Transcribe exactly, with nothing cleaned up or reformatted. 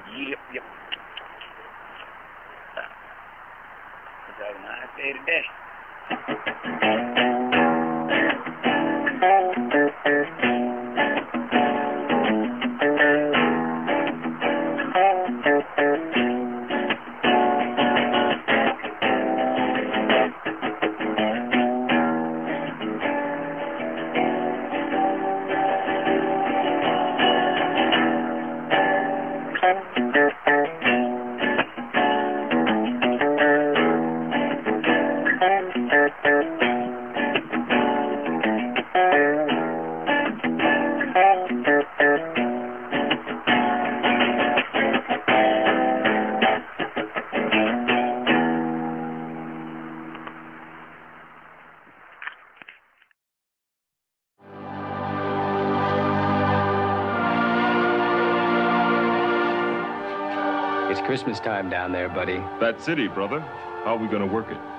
Yep, yep. It's a nice day today. It's Christmas time down there, buddy. That city, brother. How are we gonna work it?